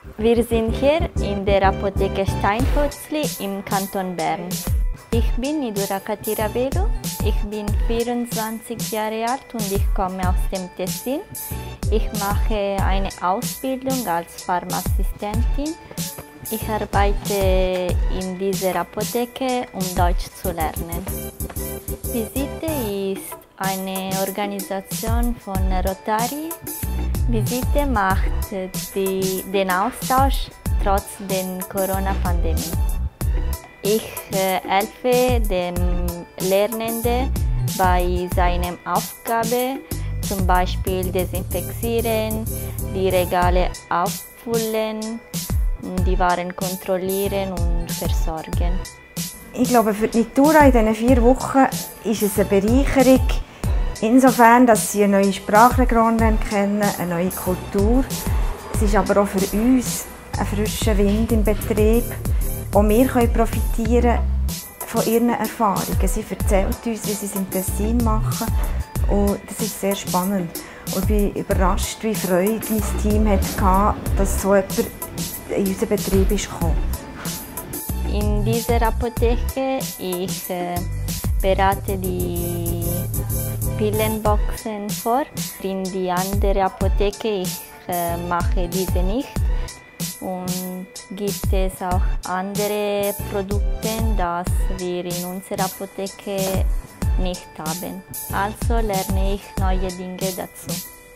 Wir sind hier in der Apotheke Steinfurtzli im Kanton Bern. Ich bin Idura Katiravelu, ich bin 24 Jahre alt und ich komme aus dem Tessin. Ich mache eine Ausbildung als Pharmaassistentin. Ich arbeite in dieser Apotheke, um Deutsch zu lernen. Visite ist eine Organisation von Rotary. Visite macht den Austausch trotz der Corona-Pandemie. Ich helfe dem Lernenden bei seiner Aufgabe, zum Beispiel desinfizieren, die Regale auffüllen, die Waren kontrollieren und versorgen. Ich glaube, für die Nitura in diesen 4 Wochen ist es eine Bereicherung, insofern, dass sie eine neue Sprachregion kennen, eine neue Kultur. Es ist aber auch für uns ein frischer Wind im Betrieb. Auch wir können profitieren von ihren Erfahrungen. Sie erzählt uns, wie sie es im Tessin machen. Und das ist sehr spannend. Und ich bin überrascht, wie Freude mein Team hatte, dass so jemand in unseren Betrieb kam. In dieser Apotheke ich berate die Pillenboxen vor. In die andere Apotheke ich mache diese nicht. Und gibt es auch andere Produkte, die wir in unserer Apotheke nicht haben. Also lerne ich neue Dinge dazu.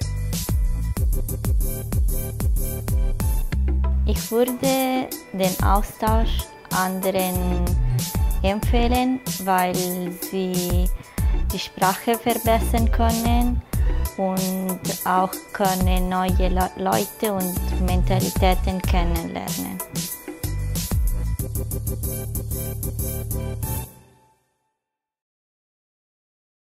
Ich würde den Austausch anderen empfehlen, weil sie die Sprache verbessern können und auch können neue Leute und Mentalitäten kennenlernen.